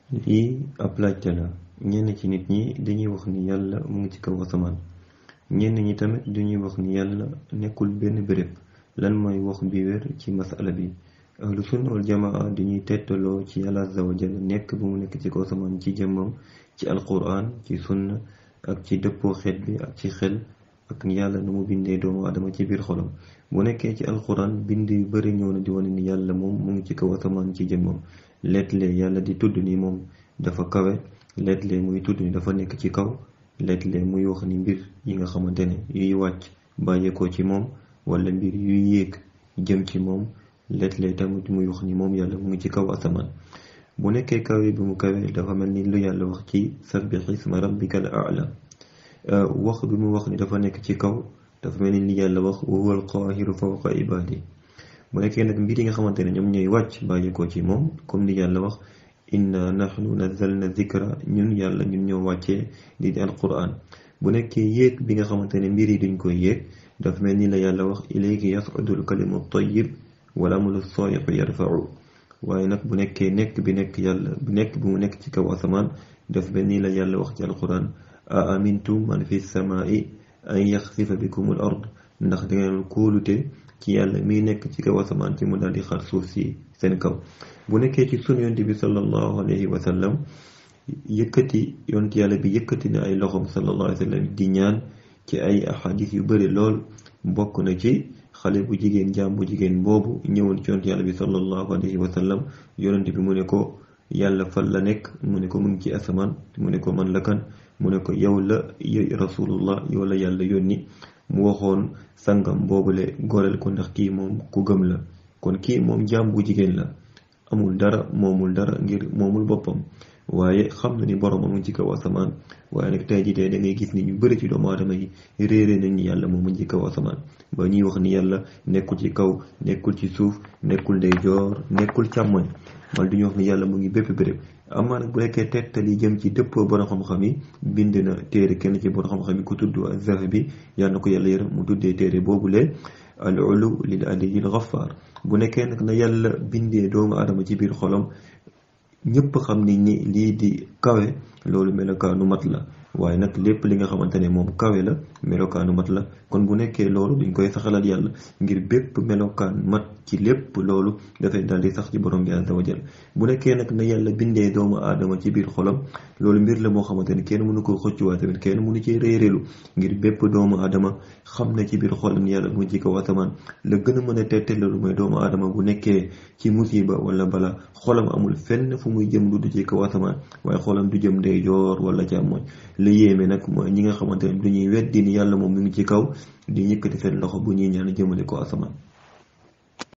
lii ab laajte la. ñenn ci nit ñi dañuy wax ni yàlla mu ngi ci kaw asamaan, ñenn ñi tamit dañuy wax ni yàlla nekkul benn béréb. lan mooy wax bi wér ci masala bi? ahlu sunna wal jamaa dañuy tettaloo ci yàlla azza wa jalla nekk bu mu nekk ci kaw asamaan ci jëmmam, ci alquran, ci sunna, ak ci dëppoo xeet bi ak ci xel, ak yàlla nu mu bindee doomu adama ci biir xolam. bu nekkee ci alquran bind yu bëri ñëw na di wane ni yàlla moom mu ngi ci kaw asamaan ci jëmmam. léeg-léeg yàlla di tudd ni moom dafa kawe, léeg-léeg muy tudd ni dafa nekk ci kaw, léeg-léeg muy wax ni mbir yi nga xamante ne yuy wàcc bàyyeekoo ci moom wala mbir yuy yéeg jëm ci moom, léeg-léeg tamit muy wax ni moom yàlla mu ngi ci kaw asamaan. bu nekkee kawe bi mu kawe dafa mel ni lu yàlla wax ci sabbih isma rabbikal a'la. wax bi mu wax ni dafa nekk ci kaw dafa mel ni li yàlla wax wa huwal qaahiru fawqa ibaadi. bu nekkee nag mbir yi nga xamante ne ñoom ñooy wàcc bàyyeekoo ci moom comme li yàlla wax inna nahnu nazzalna zikra, ñun yàlla ñun ñoo wàccee di alquran. bu nekkee yéeg bi nga xamante ne mbir yi duñ koy yéeg dafa mel ni la yàlla wax ilayhi yas'udul kalimu tayyib wal amalu saalih yarfa'u. waaye nag bu nekkee nekk bi nekk yàlla bu nekk bi mu nekk ci kaw asamaan dafa mel ni la yàlla wax ci alquran a amintum man fi samaa'i an yaxsifa bikumul ard, ndax dangeen kóolute ci yàlla miy nekk ci kaw asamaan ci mu daal di xar suuf si seen kaw. bu nekkee ci sunu yonent bi sallallahu alayhi wa sallam yëkkati yonent yàlla bi yëkkati na ay loxoom sallallahu alayhi wa sallam di ñaan ci ay ahadis yu bëri lool. bokk na ci xale bu jigéen jaam bu jigéen boobu ñëwoon ci yonent yàlla bi sallallahu alayhi wa sallam, yonent bi mu ne ko yàlla fan la nekk, mu ne ko mu ngi ci asamaan, mu ne ko man la kan, mu ne ko yow la rasulullah, yow la yàlla yónni. mu waxoon sangam boobule goreel ko ndax kii moom ku gëm la. kon kii moom jaam bu jigéen la, amul dara moomul dara ngir moomul boppam, waaye xam na ni boromam mu ngi ci kaw asamaan. waaye nag tey jii tey da ngay gis ni ñu bëri ci doomu aadama yi réeré nañ ni yàlla moom mu ngi ci kaw asamaan, ba ñuy wax ni yàlla nekkul ci kaw, nekkul ci suuf, nekkul ndeyjoor, nekkul càmmoñ. man du ñu wax ni yàlla mu ngi bépp béréb. amaa nag bu nekkee tegtal yi jëm ci dëppoo borom xam-xam yi, bind na téere kenn ci borom xam-xam yi ku tudd Az-Zahabi, yàlla na ko yàlla yërëm, mu tuddee téere boobule al-ulu lil aliyyil ghaffar. bu nekkee nag na yàlla bindee doomu aadama ci biir xolam, ñëpp xam ni lii di kawe loolu melokaanu mat la. waaye nag lépp li nga xamante ne moom kawe la melokaanu mat la. kon bu nekkee loolu duñ koy saxalal yàlla, ngir bépp melokaan mat ci lépp loolu dafay daal di sax ci borom bi azza wa jal. bu nekkee nag na yàlla bindee doomu aadama ci biir xolam, loolu mbir la moo xamante ne kenn mënu ko xëcc, waaye tamit kenn mënu ci réeréelu, ngir bépp doomu aadama xam na ci biir xolam yàlla mu ci kaw asamaan. la gën a mën a teete loolu mooy doomu aadama bu nekkee ci musiba wala bala, xolam amul fenn fu muy jëm lu du ci kaw asamaan, waaye xolam du jëm ndeyjoor wala càmmoñ. li yéeme nag mooy ñi nga xamante ne du ñuy weddi ni yàlla moom mi ngi ci kaw di yëkkati seen loxo bu ñuy ñaan jëmale ko asamaan.